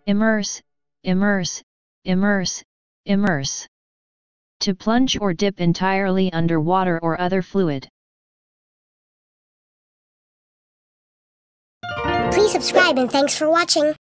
Immerse, immerse, immerse, immerse. To plunge or dip entirely under water or other fluid. Please subscribe and thanks for watching.